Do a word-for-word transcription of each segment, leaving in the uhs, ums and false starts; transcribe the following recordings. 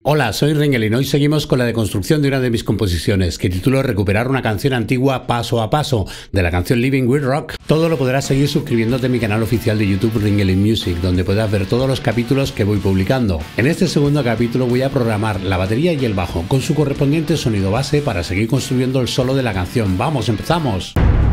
Hola, soy Ringelin y hoy seguimos con la deconstrucción de una de mis composiciones, que titulo Recuperar una canción antigua paso a paso, de la canción Living with Rock. Todo lo podrás seguir suscribiéndote a mi canal oficial de YouTube Ringelin Music, donde podrás ver todos los capítulos que voy publicando. En este segundo capítulo voy a programar la batería y el bajo, con su correspondiente sonido base para seguir construyendo el solo de la canción. ¡Vamos, empezamos!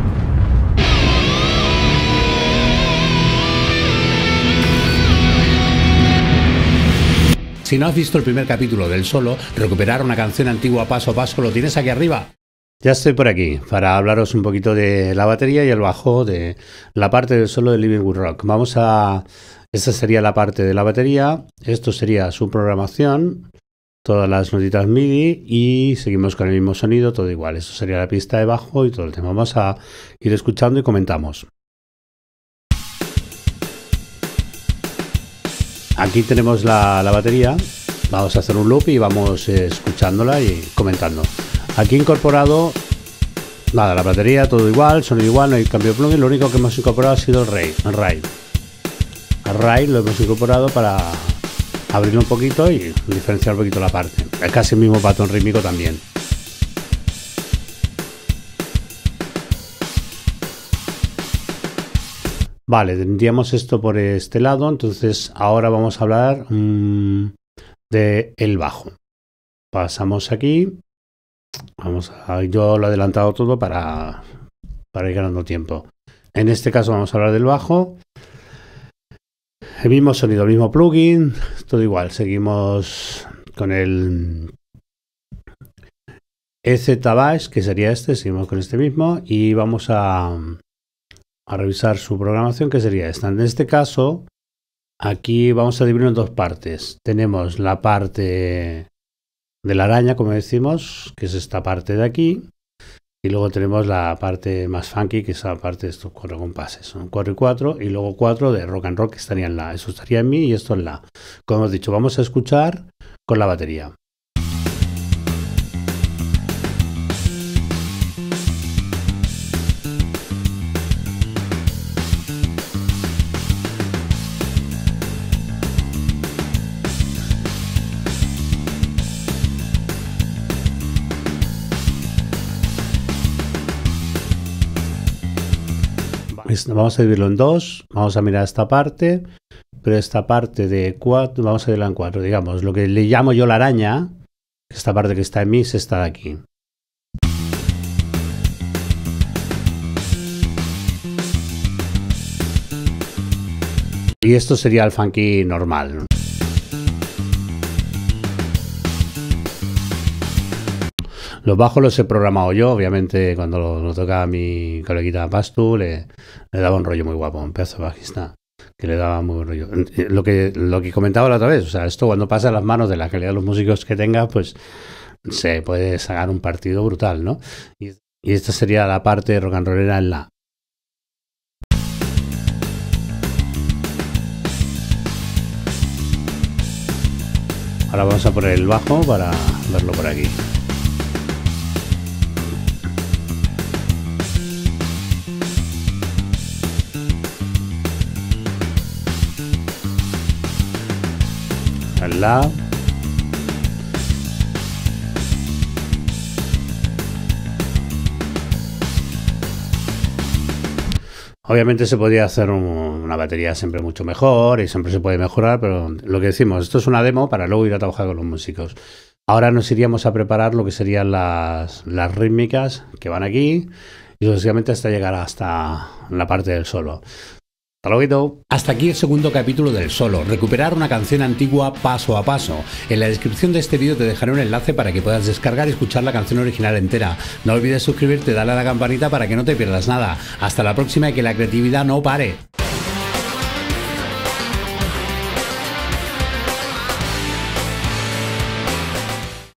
Si no has visto el primer capítulo del solo, recuperar una canción antigua paso a paso, lo tienes aquí arriba. Ya estoy por aquí para hablaros un poquito de la batería y el bajo, de la parte del solo de Living with Rock. Vamos a... Esta sería la parte de la batería, esto sería su programación, todas las notitas MIDI y seguimos con el mismo sonido, todo igual. Esto sería la pista de bajo y todo el tema. Vamos a ir escuchando y comentamos. Aquí tenemos la, la batería, vamos a hacer un loop y vamos eh, escuchándola y comentando. Aquí incorporado, nada, la batería, todo igual, sonido igual, no hay cambio de plugin, lo único que hemos incorporado ha sido el RAID. El RAID. El RAID lo hemos incorporado para abrirlo un poquito y diferenciar un poquito la parte. Es casi el mismo patrón rítmico también. Vale, tendríamos esto por este lado, entonces ahora vamos a hablar mmm, de el bajo. Pasamos aquí, vamos a, yo lo he adelantado todo para, para ir ganando tiempo. En este caso vamos a hablar del bajo. El mismo sonido, el mismo plugin, todo igual. Seguimos con el E Z Bass, que sería este, seguimos con este mismo y vamos a... a revisar su programación, que sería esta. En este caso, aquí vamos a dividirlo en dos partes. Tenemos la parte de la araña, como decimos, que es esta parte de aquí, y luego tenemos la parte más funky, que es la parte de estos cuatro compases. Son cuatro y cuatro, y luego cuatro de rock and roll, que estaría en la. Eso estaría en mi y esto en la. Como hemos dicho, vamos a escuchar con la batería. Vamos a dividirlo en dos, vamos a mirar esta parte, pero esta parte de cuatro, vamos a dividirla en cuatro, digamos, lo que le llamo yo la araña, esta parte que está en mi, está de aquí. Y esto sería el funky normal. Los bajos los he programado yo, obviamente cuando lo, lo tocaba mi coleguita Pastu le, le daba un rollo muy guapo, un pedazo de bajista que le daba muy buen rollo. Lo que, lo que comentaba la otra vez, o sea, esto cuando pasa a las manos de la calidad de los músicos que tenga, pues se puede sacar un partido brutal, ¿no? Y, y esta sería la parte rock and rollera en la. Ahora vamos a poner el bajo para verlo por aquí. La. Obviamente se podría hacer un, una batería siempre mucho mejor y siempre se puede mejorar, pero lo que decimos, esto es una demo para luego ir a trabajar con los músicos. Ahora nos iríamos a preparar lo que serían las, las rítmicas que van aquí y sucesivamente hasta llegar hasta la parte del solo. Hasta luego. Hasta aquí el segundo capítulo del solo, recuperar una canción antigua paso a paso. En la descripción de este vídeo te dejaré un enlace para que puedas descargar y escuchar la canción original entera. No olvides suscribirte, darle a la campanita para que no te pierdas nada. Hasta la próxima y que la creatividad no pare.